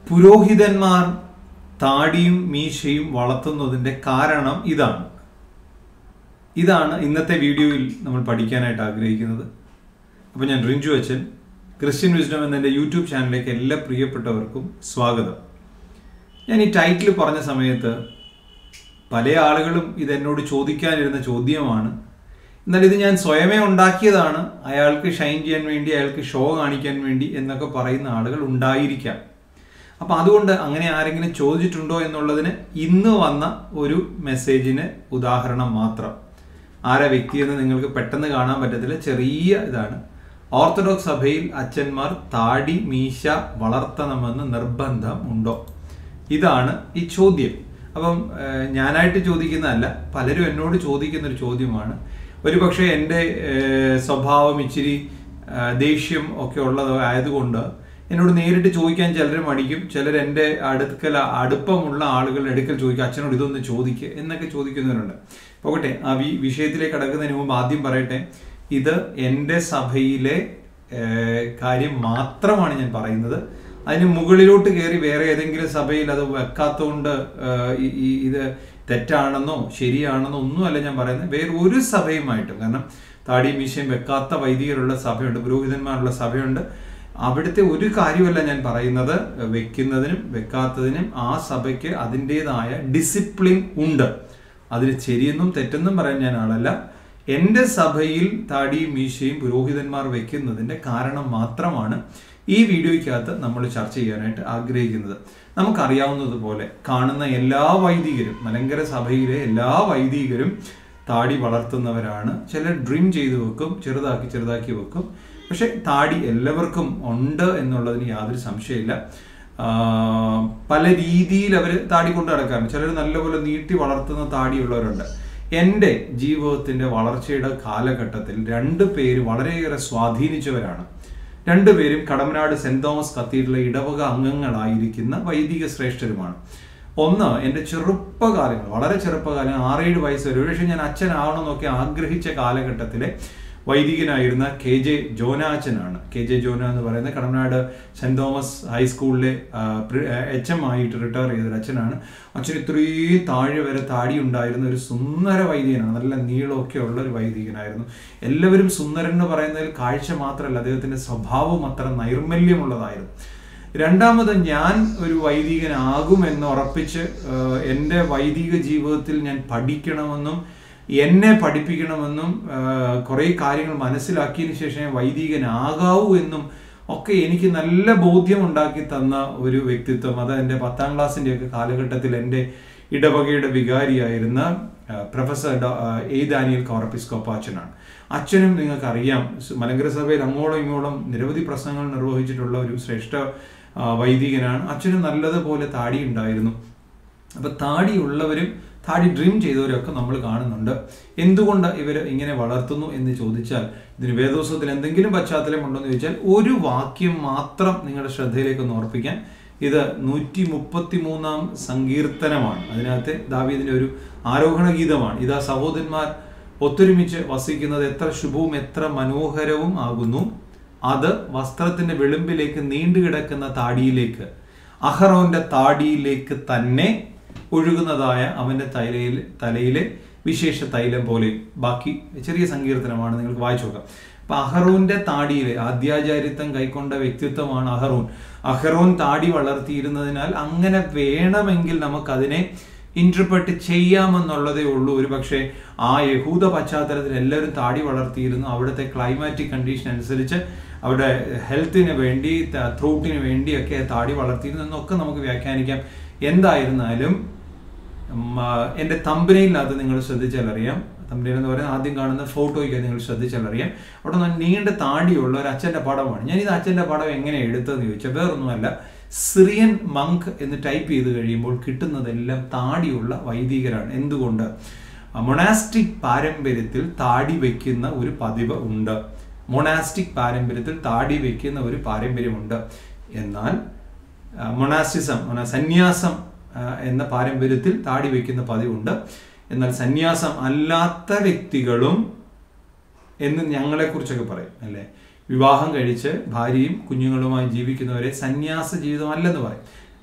പുരോഹിതന്മാർ താടിയും മീശയും വളർത്തുന്നതിൻ്റെ കാരണം ഇതാണ് ഇന്നത്തെ വീഡിയോയിൽ നമ്മൾ പഠിക്കാനായിട്ട് ആഗ്രഹിക്കുന്നത്. അപ്പോൾ ഞാൻ റിഞ്ചു അച്ഛൻ, ക്രിസ്ത്യൻ വിസ്ഡം എന്ന എൻ്റെ യൂട്യൂബ് ചാനലിലേക്ക് എല്ലാ പ്രിയപ്പെട്ടവർക്കും സ്വാഗതം. ഞാൻ ഈ ടൈറ്റിൽ പറഞ്ഞ സമയത്ത് പല ആളുകളും ഇതെന്നോട് ചോദിക്കാനിരുന്ന ചോദ്യമാണ്. എന്നാൽ ഇത് ഞാൻ സ്വയമേ ഉണ്ടാക്കിയതാണ്, അയാൾക്ക് ഷൈൻ ചെയ്യാൻ വേണ്ടി, അയാൾക്ക് ഷോ കാണിക്കാൻ വേണ്ടി എന്നൊക്കെ പറയുന്ന ആളുകൾ ഉണ്ടായിരിക്കാം. അപ്പം അതുകൊണ്ട് അങ്ങനെ ആരെങ്കിലും ചോദിച്ചിട്ടുണ്ടോ എന്നുള്ളതിന് ഇന്ന് വന്ന ഒരു മെസ്സേജിന് ഉദാഹരണം മാത്രം. ആരാ വ്യക്തിയെന്ന് നിങ്ങൾക്ക് പെട്ടെന്ന് കാണാൻ പറ്റത്തില്ല, ചെറിയ ഇതാണ്. ഓർത്തഡോക്സ് സഭയിൽ അച്ഛന്മാർ താടി മീശ വളർത്തണമെന്ന് നിർബന്ധം ഉണ്ടോ? ഇതാണ് ഈ ചോദ്യം. അപ്പം ഞാനായിട്ട് ചോദിക്കുന്നതല്ല, പലരും എന്നോട് ചോദിക്കുന്നൊരു ചോദ്യമാണ്. ഒരുപക്ഷെ എൻ്റെ സ്വഭാവം ഇച്ചിരി ദേഷ്യം ഒക്കെ ഉള്ളത് ആയതുകൊണ്ട് എന്നോട് നേരിട്ട് ചോദിക്കാൻ ചിലർ മടിക്കും. ചിലർ എൻ്റെ അടുപ്പമുള്ള ആളുകളുടെ അടുക്കൽ ചോദിക്കും, അച്ഛനോട് ഇതൊന്ന് ചോദിക്കുക എന്നൊക്കെ ചോദിക്കുന്നവരുണ്ട്. പോകട്ടെ, ആ വിഷയത്തിലേക്ക് കടക്കുന്നതിന് മുമ്പ് ആദ്യം പറയട്ടെ, ഇത് എൻ്റെ സഭയിലെ കാര്യം മാത്രമാണ് ഞാൻ പറയുന്നത്. അതിന് മുകളിലോട്ട് കയറി വേറെ ഏതെങ്കിലും സഭയിൽ അത് വെക്കാത്തതുകൊണ്ട് ഇത് തെറ്റാണെന്നോ ശരിയാണെന്നോ ഒന്നുമല്ല ഞാൻ പറയുന്നത്. വേറെ ഒരു സഭയുമായിട്ടും, കാരണം താടിയും മീശയും വെക്കാത്ത വൈദികരുള്ള സഭയുണ്ട്, പുരോഹിതന്മാരുള്ള സഭയുണ്ട്. അവിടുത്തെ ഒരു കാര്യമല്ല ഞാൻ പറയുന്നത്. വെക്കുന്നതിനും വെക്കാത്തതിനും ആ സഭയ്ക്ക് അതിൻ്റെതായ ഡിസിപ്ലിൻ ഉണ്ട്. അതിന് ശരിയെന്നും തെറ്റെന്നും പറയാൻ ഞാൻ ആളല്ല. എൻ്റെ സഭയിൽ താടിയും മീശയും പുരോഹിതന്മാർ വെക്കുന്നതിൻ്റെ കാരണം മാത്രമാണ് ഈ വീഡിയോയ്ക്കകത്ത് നമ്മൾ ചർച്ച ചെയ്യാനായിട്ട് ആഗ്രഹിക്കുന്നത്. നമുക്കറിയാവുന്നതുപോലെ കാണുന്ന എല്ലാ വൈദികരും, മലങ്കര സഭയിലെ എല്ലാ വൈദികരും താടി വളർത്തുന്നവരാണ്. ചിലർ ഡ്രിം ചെയ്ത് വെക്കും, ചെറുതാക്കി വെക്കും. പക്ഷെ താടി എല്ലാവർക്കും ഉണ്ട് എന്നുള്ളതിന് യാതൊരു സംശയമില്ല. പല രീതിയിൽ അവർ താടി കൊണ്ട് നടക്കാറുണ്ട്. ചിലർ നല്ലപോലെ നീട്ടി വളർത്തുന്ന താടിയുള്ളവരുണ്ട്. എൻ്റെ ജീവിതത്തിൻ്റെ വളർച്ചയുടെ കാലഘട്ടത്തിൽ 2 പേര് വളരെയേറെ സ്വാധീനിച്ചവരാണ്. 2 പേരും കടമനാട് സെന്റ് തോമസ് കത്തീഡ്രലിലെ ഇടവക അംഗങ്ങളായിരിക്കുന്ന വൈദിക ശ്രേഷ്ഠരുമാണ്. ഒന്ന്, എൻ്റെ ചെറുപ്പകാലങ്ങൾ, വളരെ ചെറുപ്പകാലം, 6-7 വയസ്സ് വരെ, ഒരുപക്ഷെ ഞാൻ അച്ഛനാവണമെന്നൊക്കെ ആഗ്രഹിച്ച കാലഘട്ടത്തിലെ വൈദികനായിരുന്ന KJ ജോന അച്ഛനാണ്. KJ ജോന എന്ന് പറയുന്ന കടമനാട് സെന്റ് തോമസ് ഹൈസ്കൂളിലെ HM ആയിട്ട് റിട്ടയർ ചെയ്തൊരു അച്ഛനാണ്. അച്ഛൻ ഇത്രയും താഴെ വരെ താടി ഉണ്ടായിരുന്ന ഒരു സുന്ദര വൈദികനാണ്. നല്ല നീളമൊക്കെ ഉള്ള ഒരു വൈദികനായിരുന്നു. എല്ലാവരും സുന്ദരൻ എന്ന് പറയുന്നതിൽ കാഴ്ച മാത്രമല്ല, അദ്ദേഹത്തിൻ്റെ സ്വഭാവം അത്ര നൈർമല്യമുള്ളതായിരുന്നു. രണ്ടാമത്, ഞാൻ ഒരു വൈദികനാകുമെന്ന് ഉറപ്പിച്ച് എൻ്റെ വൈദിക ജീവിതത്തിൽ ഞാൻ പഠിക്കണമെന്നും എന്നെ പഠിപ്പിക്കണമെന്നും കുറേ കാര്യങ്ങൾ മനസ്സിലാക്കിയതിന് ശേഷം വൈദികനാകാവൂ എന്നും ഒക്കെ എനിക്ക് നല്ല ബോധ്യം ഉണ്ടാക്കി തന്ന ഒരു വ്യക്തിത്വം, അത് എൻ്റെ 10ാം ക്ലാസ്സിൻ്റെയൊക്കെ കാലഘട്ടത്തിൽ എൻ്റെ ഇടവകയുടെ വികാരിയായിരുന്ന പ്രൊഫസർ A. ഡാനിയൽ കോറപ്പിസ്കോപ്പ അച്ഛനാണ്. അച്ഛനും നിങ്ങൾക്കറിയാം, മലങ്കര സഭയിൽ അങ്ങോളം ഇങ്ങോളം നിരവധി പ്രസംഗങ്ങൾ നിർവഹിച്ചിട്ടുള്ള ഒരു ശ്രേഷ്ഠ വൈദികനാണ്. അച്ഛനും നല്ലതുപോലെ താടി ഉണ്ടായിരുന്നു. അപ്പം താടിയുള്ളവരും താടി ഡ്രീം ചെയ്തവരൊക്കെ നമ്മൾ കാണുന്നുണ്ട്. എന്തുകൊണ്ട് ഇവർ ഇങ്ങനെ വളർത്തുന്നു എന്ന് ചോദിച്ചാൽ, ഇതിന് വേദോത്സവത്തിൽ എന്തെങ്കിലും പശ്ചാത്തലമുണ്ടോ എന്ന് ചോദിച്ചാൽ, ഒരു വാക്യം മാത്രം നിങ്ങളുടെ ശ്രദ്ധയിലേക്ക് ഒന്ന് ഓർപ്പിക്കാൻ. ഇത് 133-ാം സങ്കീർത്തനമാണ്. അതിനകത്തെ ദാവീദിന്റെ ഒരു ആരോഹണ ഗീതമാണ്. ഇതാ സഹോദരന്മാർ ഒത്തൊരുമിച്ച് വസിക്കുന്നത് എത്ര ശുഭവും എത്ര മനോഹരവും ആകുന്നു. അത് വസ്ത്രത്തിന്റെ വെളുമ്പിലേക്ക് നീണ്ടുകിടക്കുന്ന താടിയിലേക്ക്, അഹറോന്റെ താടിയിലേക്ക് തന്നെ ഒഴുകുന്നതായ അവന്റെ തലയിലെ വിശേഷ തൈലം പോലെ. ബാക്കി ചെറിയ സങ്കീർത്തനമാണ്, നിങ്ങൾക്ക് വായിച്ചു നോക്കാം. അപ്പൊ അഹറോന്റെ താടിയിലെ ആദ്യാചാരിത്വം കൈക്കൊണ്ട വ്യക്തിത്വമാണ് അഹറോൻ താടി വളർത്തിയിരുന്നതിനാൽ അങ്ങനെ വേണമെങ്കിൽ നമുക്കതിനെ ഇന്റർപ്രറ്റ് ചെയ്യാമെന്നുള്ളതേ ഉള്ളൂ. ഒരു പക്ഷേ ആ യഹൂദ പശ്ചാത്തലത്തിൽ എല്ലാവരും താടി വളർത്തിയിരുന്നു. അവിടുത്തെ ക്ലൈമാറ്റിക് കണ്ടീഷൻ അനുസരിച്ച് അവിടെ ഹെൽത്തിന് വേണ്ടി, ത്രോട്ടിന് വേണ്ടിയൊക്കെ താടി വളർത്തിയിരുന്നു എന്നൊക്കെ നമുക്ക് വ്യാഖ്യാനിക്കാം. എന്തായിരുന്നാലും എൻ്റെ തമ്പനയിലകത്ത് നിങ്ങൾ ശ്രദ്ധിച്ചാൽ അറിയാം, തമ്പനയിൽ എന്ന് പറയുന്നത് ആദ്യം കാണുന്ന ഫോട്ടോയ്ക്ക് നിങ്ങൾ ശ്രദ്ധിച്ചാൽ അറിയാം, അവിടെ നിന്ന് നീണ്ട താടിയുള്ള ഒരു അച്ഛൻ്റെ പടമാണ്. ഞാനിത് അച്ഛൻ്റെ പടം എങ്ങനെ എടുത്തതെന്ന് ചോദിച്ചാൽ വേറൊന്നുമല്ല, സിറിയൻ മങ്ക് എന്ന് ടൈപ്പ് ചെയ്ത് കഴിയുമ്പോൾ കിട്ടുന്നതെല്ലാം താടിയുള്ള വൈദികരാണ്. എന്തുകൊണ്ട്? മൊണാസ്റ്റിക് പാരമ്പര്യത്തിൽ താടി വയ്ക്കുന്ന ഒരു പതിവ് ഉണ്ട്. മൊണാസ്റ്റിക് പാരമ്പര്യത്തിൽ താടി വയ്ക്കുന്ന ഒരു പാരമ്പര്യമുണ്ട്. എന്നാൽ സന്യാസം എന്ന പാരമ്പര്യത്തിൽ താടി വയ്ക്കുന്ന പതിവുണ്ട്. എന്നാൽ സന്യാസം അല്ലാത്ത വ്യക്തികളും എന്ന് ഞങ്ങളെക്കുറിച്ചൊക്കെ പറയും അല്ലേ, വിവാഹം കഴിച്ച് ഭാര്യയും കുഞ്ഞുങ്ങളുമായി ജീവിക്കുന്നവരെ സന്യാസ ജീവിതമല്ലെന്ന് പറയും.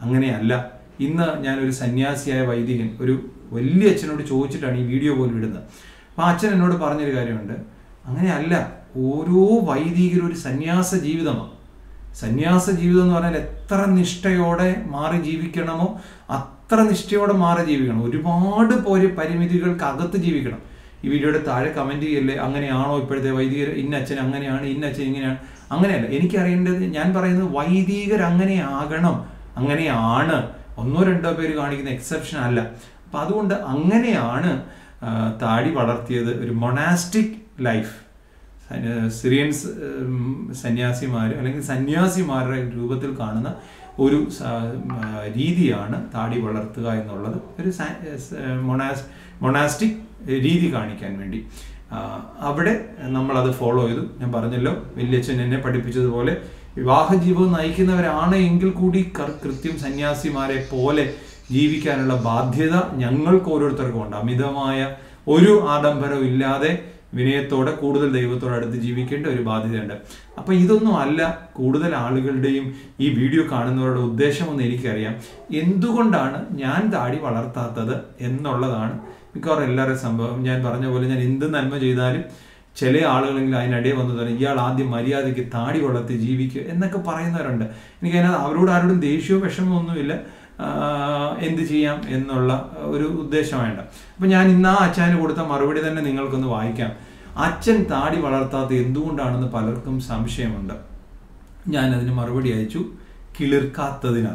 അങ്ങനെയല്ല. ഇന്ന് ഞാനൊരു സന്യാസിയായ വൈദികൻ ഒരു വലിയ അച്ഛനോട് ചോദിച്ചിട്ടാണ് ഈ വീഡിയോ പോലും ഇടുന്നത്. അപ്പോൾ അച്ഛൻ എന്നോട് പറഞ്ഞൊരു കാര്യമുണ്ട്, അങ്ങനെയല്ല, ഓരോ വൈദികരും ഒരു സന്യാസ ജീവിതമാണ്. സന്യാസ ജീവിതം എന്ന് പറഞ്ഞാൽ എത്ര നിഷ്ഠയോടെ മാറി ജീവിക്കണമോ അത്ര നിഷ്ഠയോടെ മാറി ജീവിക്കണം. ഒരുപാട് പരിമിതികൾക്ക് അകത്ത് ജീവിക്കണം. ഈ വീഡിയോയുടെ താഴെ കമൻറ്റ് ചെയ്യല്ലേ, അങ്ങനെയാണോ ഇപ്പോഴത്തെ വൈദികർ, ഇന്ന അച്ഛൻ അങ്ങനെയാണ്, ഇന്ന അച്ഛൻ ഇങ്ങനെയാണ്. അങ്ങനെയല്ല. എനിക്കറിയേണ്ടത്, ഞാൻ പറയുന്നത് വൈദികർ അങ്ങനെയാകണം, അങ്ങനെയാണ്. 1-2 പേര് കാണിക്കുന്ന എക്സെപ്ഷൻ അല്ല. അപ്പം അതുകൊണ്ട് അങ്ങനെയാണ് താടി വളർത്തിയത്. ഒരു മൊണാസ്റ്റിക് ലൈഫ്, സിറിയൻസ് സന്യാസിമാർ അല്ലെങ്കിൽ സന്യാസിമാരുടെ രൂപത്തിൽ കാണുന്ന ഒരു രീതിയാണ് താടി വളർത്തുക എന്നുള്ളത്. ഒരു മൊണാസ്റ്റിക് രീതി കാണിക്കാൻ വേണ്ടി അവിടെ നമ്മളത് ഫോളോ ചെയ്തു. ഞാൻ പറഞ്ഞല്ലോ, വല്യച്ഛൻ എന്നെ പഠിപ്പിച്ചതുപോലെ വിവാഹ ജീവിതം നയിക്കുന്നവരാണ് എങ്കിൽ കൂടി കൃത്യം സന്യാസിമാരെ പോലെ ജീവിക്കാനുള്ള ബാധ്യത ഞങ്ങൾക്ക് ഓരോരുത്തർക്കും ഉണ്ട്. അമിതമായ ഒരു ആഡംബരവും ഇല്ലാതെ വിനയത്തോടെ കൂടുതൽ ദൈവത്തോട് അടുത്ത് ജീവിക്കേണ്ട ഒരു ബാധ്യതയുണ്ട്. അപ്പം ഇതൊന്നും അല്ല കൂടുതൽ ആളുകളുടെയും ഈ വീഡിയോ കാണുന്നവരുടെ ഉദ്ദേശമെന്ന് എനിക്കറിയാം. എന്തുകൊണ്ടാണ് ഞാൻ താടി വളർത്താത്തത് എന്നുള്ളതാണ് മിക്കവാറും എല്ലാവരുടെയും സംഭവം. ഞാൻ പറഞ്ഞ പോലെ ഞാൻ എന്ത് നന്മ ചെയ്താലും ചില ആളുകളെങ്കിലും അതിനിടയിൽ വന്നു തന്നെ ഇയാൾ ആദ്യം മര്യാദയ്ക്ക് താടി വളർത്തി ജീവിക്കുക എന്നൊക്കെ പറയുന്നവരുണ്ട്. എനിക്കതിനകത്ത് അവരോട് ആരോടും ദേഷ്യവും വിഷമമൊന്നുമില്ല, എന്ത് ചെയ്യാം എന്നുള്ള ഒരു ഉദ്ദേശം വേണ്ട. അപ്പം ഞാൻ ഇന്ന് ആ അച്ഛന് കൊടുത്ത മറുപടി തന്നെ നിങ്ങൾക്കൊന്ന് വായിക്കാം. അച്ഛൻ താടി വളർത്താത്ത എന്തുകൊണ്ടാണെന്ന് പലർക്കും സംശയമുണ്ട്. ഞാനതിന് മറുപടി അയച്ചു, കിളിർക്കാത്തതിനാൽ.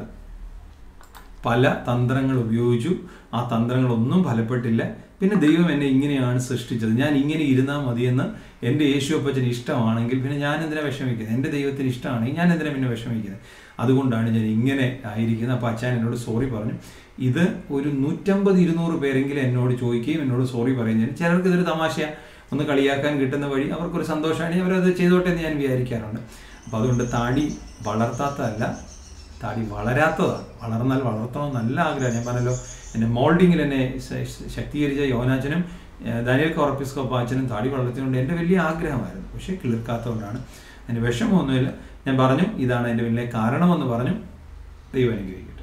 പല തന്ത്രങ്ങൾ ഉപയോഗിച്ചു, ആ തന്ത്രങ്ങളൊന്നും ഫലപ്പെട്ടില്ല. പിന്നെ ദൈവം എന്നെ ഇങ്ങനെയാണ് സൃഷ്ടിച്ചത്, ഞാൻ ഇങ്ങനെ ഇരുന്നാൽ മതിയെന്ന് എൻ്റെ യേശുവപ്പച്ചന് ഇഷ്ടമാണെങ്കിൽ പിന്നെ ഞാൻ എന്തിനാ വിഷമിക്കുന്നത്? എൻ്റെ ദൈവത്തിന് ഇഷ്ടമാണെങ്കിൽ ഞാൻ എന്തിനാ പിന്നെ വിഷമിക്കുന്നത്? അതുകൊണ്ടാണ് ഞാൻ ഇങ്ങനെ ആയിരിക്കുന്നത്. അപ്പോൾ അച്ഛൻ എന്നോട് സോറി പറഞ്ഞു. ഇത് ഒരു 150-200 പേരെങ്കിലും എന്നോട് ചോദിക്കുകയും എന്നോട് സോറി പറയുകയും, ചിലർക്ക് ഇതൊരു തമാശ ഒന്ന് കളിയാക്കാൻ കിട്ടുന്ന വഴി അവർക്കൊരു സന്തോഷമാണ്, അവരത് ചെയ്തോട്ടെ എന്ന് ഞാൻ വിചാരിക്കാറുണ്ട്. അപ്പോൾ അതുകൊണ്ട് താടി വളർത്താത്തതല്ല, താടി വളരാത്തതാണ്. വളർന്നാൽ വളർത്തണമെന്ന് നല്ല ആഗ്രഹം. ഞാൻ പറഞ്ഞല്ലോ, എൻ്റെ മോൾഡിങ്ങിൽ എന്നെ ശക്തീകരിച്ച യോനാച്ചനും ദാനിയേൽ കോർപ്പിസ്കോപ്പ അച്ഛനും താടി വളർത്തിയതുകൊണ്ട് എൻ്റെ വലിയ ആഗ്രഹമായിരുന്നു. പക്ഷേ കിളിർക്കാത്തതുകൊണ്ടാണ്. അതിന് വിഷമമൊന്നുമില്ല. ഞാൻ പറഞ്ഞു, ഇതാണ് എൻ്റെ വലിയ കാരണമെന്ന് പറഞ്ഞു. ദൈവം അനുഗ്രഹിക്കും.